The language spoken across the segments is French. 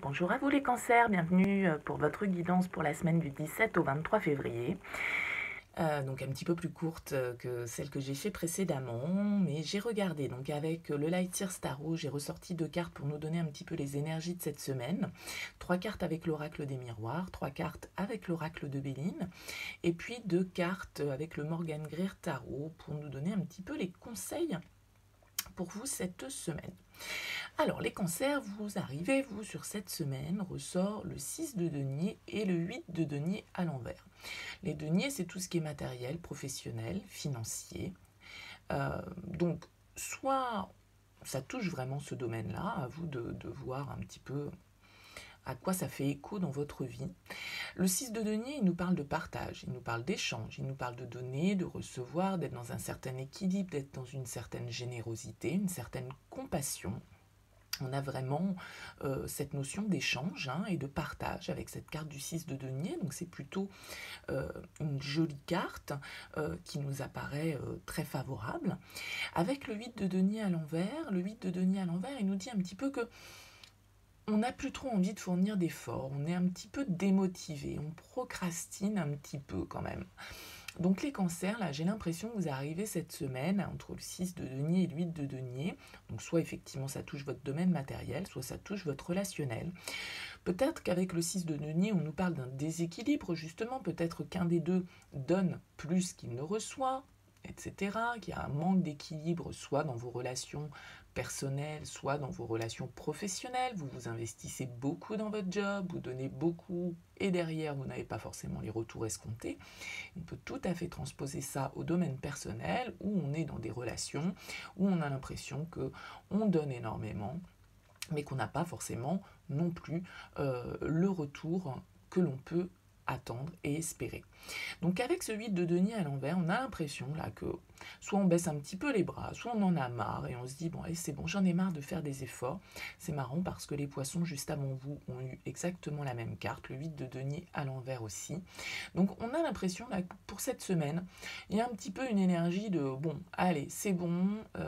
Bonjour à vous les cancers, bienvenue pour votre guidance pour la semaine du 17 au 23 février. Donc un petit peu plus courte que celle que j'ai fait précédemment, mais j'ai regardé, donc avec le Light Year Tarot, j'ai ressorti 2 cartes pour nous donner un petit peu les énergies de cette semaine. 3 cartes avec l'oracle des miroirs, 3 cartes avec l'oracle de Béline, et puis 2 cartes avec le Morgan Greer Tarot pour nous donner un petit peu les conseils pour vous cette semaine. Alors les cancers, vous arrivez, vous, sur cette semaine, ressort le 6 de denier et le 8 de denier à l'envers. Les deniers, c'est tout ce qui est matériel, professionnel, financier. Donc, soit ça touche vraiment ce domaine-là, à vous de voir un petit peu à quoi ça fait écho dans votre vie. Le 6 de denier, il nous parle de partage, il nous parle d'échange, il nous parle de donner, de recevoir, d'être dans un certain équilibre, d'être dans une certaine générosité, une certaine compassion. On a vraiment cette notion d'échange et de partage avec cette carte du 6 de denier. Donc c'est plutôt une jolie carte qui nous apparaît très favorable. Avec le 8 de denier à l'envers, le 8 de denier à l'envers, il nous dit un petit peu que on n'a plus trop envie de fournir d'efforts, on est un petit peu démotivé, on procrastine un petit peu quand même. Donc les cancers, là, j'ai l'impression que vous arrivez cette semaine entre le 6 de denier et le 8 de denier. Donc soit effectivement ça touche votre domaine matériel, soit ça touche votre relationnel. Peut-être qu'avec le 6 de denier, on nous parle d'un déséquilibre, justement. Peut-être qu'un des deux donne plus qu'il ne reçoit, etc. Qu'il y a un manque d'équilibre, soit dans vos relations personnelles, soit dans vos relations professionnelles. Vous vous investissez beaucoup dans votre job, vous donnez beaucoup, et derrière, vous n'avez pas forcément les retours escomptés. On peut tout à fait transposer ça au domaine personnel, où on est dans des relations, où on a l'impression qu'on donne énormément, mais qu'on n'a pas forcément non plus le retour que l'on peut attendre et espérer. Donc avec ce 8 de denier à l'envers, on a l'impression là que soit on baisse un petit peu les bras, soit on en a marre et on se dit bon allez, c'est bon, j'en ai marre de faire des efforts. C'est marrant parce que les poissons juste avant vous ont eu exactement la même carte, le 8 de denier à l'envers aussi. Donc on a l'impression là que pour cette semaine, il y a un petit peu une énergie de bon allez, c'est bon,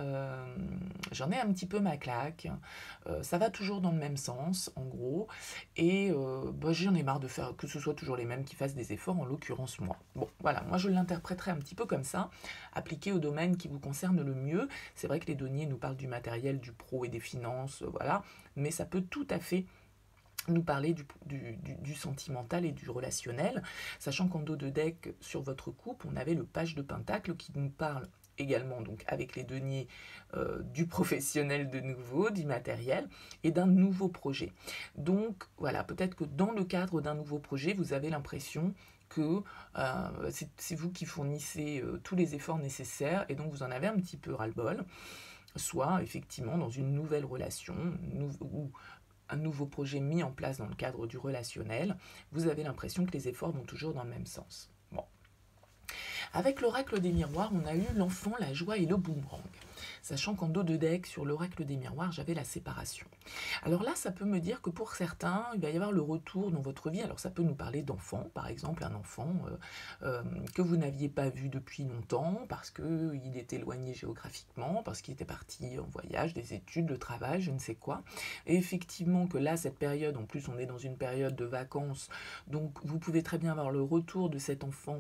j'en ai un petit peu ma claque, ça va toujours dans le même sens en gros, et j'en ai marre de faire que ce soit toujours les mêmes qui fassent des efforts, en l'occurrence moi. Bon, voilà, moi je l'interpréterai un petit peu comme ça, appliqué au domaine qui vous concerne le mieux. C'est vrai que les deniers nous parlent du matériel, du pro et des finances, voilà, mais ça peut tout à fait nous parler du sentimental et du relationnel, sachant qu'en dos de deck, sur votre coupe, on avait le page de pentacle qui nous parle également donc avec les deniers du professionnel de nouveau, du matériel et d'un nouveau projet. Donc voilà, peut-être que dans le cadre d'un nouveau projet, vous avez l'impression que c'est vous qui fournissez tous les efforts nécessaires et donc vous en avez un petit peu ras-le-bol, soit effectivement dans une nouvelle relation ou un nouveau projet mis en place dans le cadre du relationnel, vous avez l'impression que les efforts vont toujours dans le même sens. Bon. Avec l'oracle des miroirs, on a eu l'enfant, la joie et le boomerang. Sachant qu'en dos de deck, sur l'oracle des miroirs, j'avais la séparation. Alors là, ça peut me dire que pour certains, il va y avoir le retour dans votre vie. Alors ça peut nous parler d'enfants, par exemple, un enfant que vous n'aviez pas vu depuis longtemps, parce qu'il est éloigné géographiquement, parce qu'il était parti en voyage, des études, de travail, je ne sais quoi. Et effectivement que là, cette période, en plus on est dans une période de vacances, donc vous pouvez très bien avoir le retour de cet enfant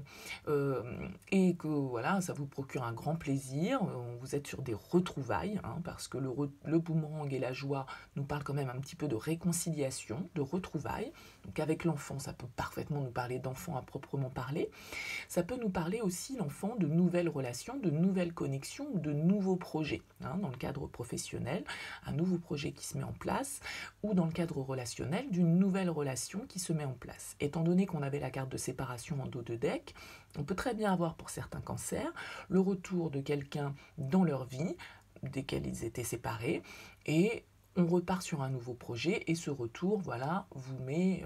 et que voilà, ça vous procure un grand plaisir. Vous êtes sur des retrouvailles, parce que le boomerang et la joie nous parlent quand même un petit peu de réconciliation, de retrouvailles. Donc avec l'enfant, ça peut parfaitement nous parler d'enfant à proprement parler. Ça peut nous parler aussi, l'enfant, de nouvelles relations, de nouvelles connexions, de nouveaux projets. Dans le cadre professionnel, un nouveau projet qui se met en place, ou dans le cadre relationnel, d'une nouvelle relation qui se met en place. Étant donné qu'on avait la carte de séparation en dos de deck, on peut très bien avoir pour certains cancers le retour de quelqu'un dans leur vie, desquels ils étaient séparés, et on repart sur un nouveau projet, et ce retour, voilà, vous met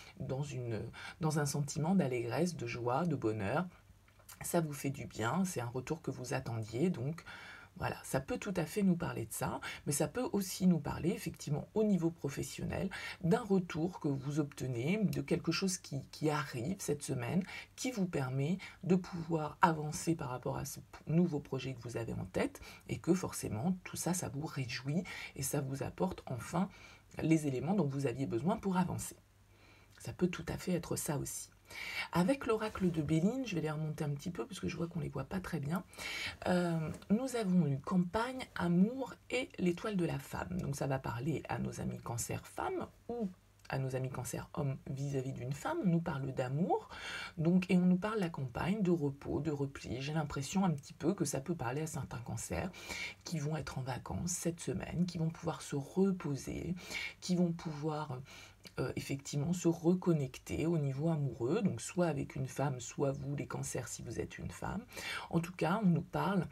dans un sentiment d'allégresse, de joie, de bonheur. Ça vous fait du bien, c'est un retour que vous attendiez, donc Voilà, ça peut tout à fait nous parler de ça, mais ça peut aussi nous parler effectivement au niveau professionnel d'un retour que vous obtenez, de quelque chose qui arrive cette semaine, qui vous permet de pouvoir avancer par rapport à ce nouveau projet que vous avez en tête, et que forcément tout ça, ça vous réjouit et ça vous apporte enfin les éléments dont vous aviez besoin pour avancer. Ça peut tout à fait être ça aussi. Avec l'oracle de Béline, je vais les remonter un petit peu parce que je vois qu'on ne les voit pas très bien. Nous avons eu campagne, amour et l'étoile de la femme. Donc ça va parler à nos amis cancer femmes ou à nos amis cancer hommes vis-à-vis d'une femme. On nous parle d'amour, donc, et on nous parle de la campagne, de repos, de repli. J'ai l'impression un petit peu que ça peut parler à certains cancers qui vont être en vacances cette semaine, qui vont pouvoir se reposer, qui vont pouvoir effectivement se reconnecter au niveau amoureux, donc soit avec une femme, soit vous les cancers si vous êtes une femme. En tout cas, on nous parle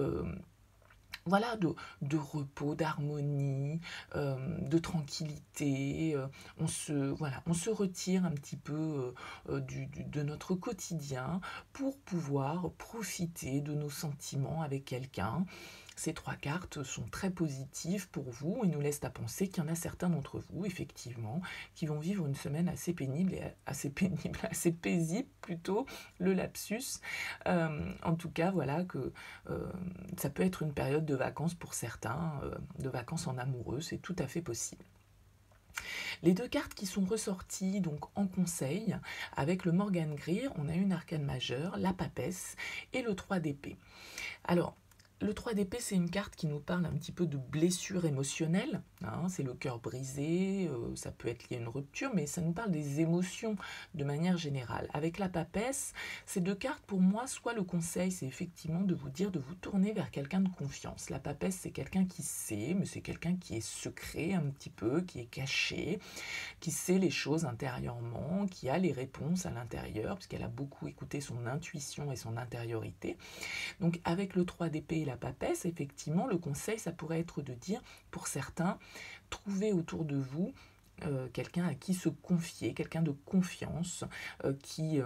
voilà, de repos, d'harmonie, de tranquillité. On se retire un petit peu de notre quotidien pour pouvoir profiter de nos sentiments avec quelqu'un. Ces 3 cartes sont très positives pour vous et nous laissent à penser qu'il y en a certains d'entre vous, effectivement, qui vont vivre une semaine assez pénible, assez paisible plutôt, le lapsus. En tout cas, voilà que ça peut être une période de vacances pour certains, de vacances en amoureux, c'est tout à fait possible. Les 2 cartes qui sont ressorties donc en conseil, avec le Morgan Greer, on a une arcane majeure, la papesse et le 3 d'épée. Alors, le 3 d'épée, c'est une carte qui nous parle un petit peu de blessure émotionnelle, hein, c'est le cœur brisé, ça peut être lié à une rupture, mais ça nous parle des émotions de manière générale. Avec la papesse, ces 2 cartes, pour moi, soit le conseil, c'est effectivement de vous dire de vous tourner vers quelqu'un de confiance. La papesse, c'est quelqu'un qui sait, mais c'est quelqu'un qui est secret un petit peu, qui est caché, qui sait les choses intérieurement, qui a les réponses à l'intérieur, puisqu'elle a beaucoup écouté son intuition et son intériorité. Donc avec le 3 d'épée et la papesse, effectivement, le conseil, ça pourrait être de dire, pour certains, trouvez autour de vous quelqu'un à qui se confier, quelqu'un de confiance qui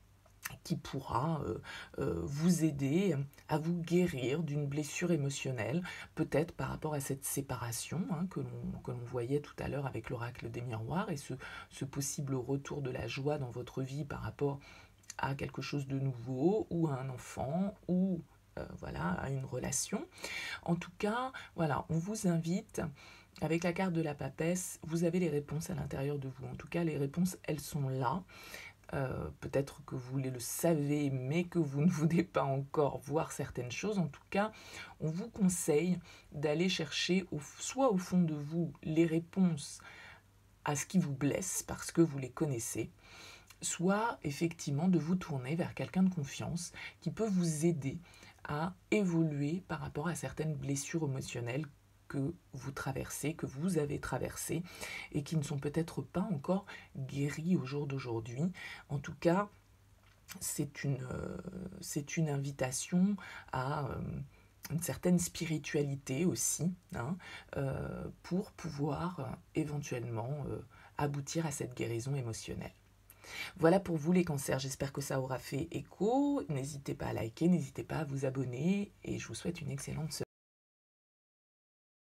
pourra vous aider à vous guérir d'une blessure émotionnelle, peut-être par rapport à cette séparation hein, que l'on voyait tout à l'heure avec l'oracle des miroirs et ce possible retour de la joie dans votre vie par rapport à quelque chose de nouveau ou à un enfant ou voilà, à une relation. En tout cas, voilà, on vous invite, avec la carte de la papesse, vous avez les réponses à l'intérieur de vous. En tout cas, les réponses, elles sont là. Peut-être que vous le savez, mais que vous ne voulez pas encore voir certaines choses. En tout cas, on vous conseille d'aller chercher soit au fond de vous les réponses à ce qui vous blesse parce que vous les connaissez, soit effectivement de vous tourner vers quelqu'un de confiance qui peut vous aider à évoluer par rapport à certaines blessures émotionnelles que vous traversez, que vous avez traversées et qui ne sont peut-être pas encore guéries au jour d'aujourd'hui. En tout cas, c'est une invitation à une certaine spiritualité aussi, hein, pour pouvoir éventuellement aboutir à cette guérison émotionnelle. Voilà pour vous les cancers, j'espère que ça aura fait écho. N'hésitez pas à liker, n'hésitez pas à vous abonner et je vous souhaite une excellente semaine.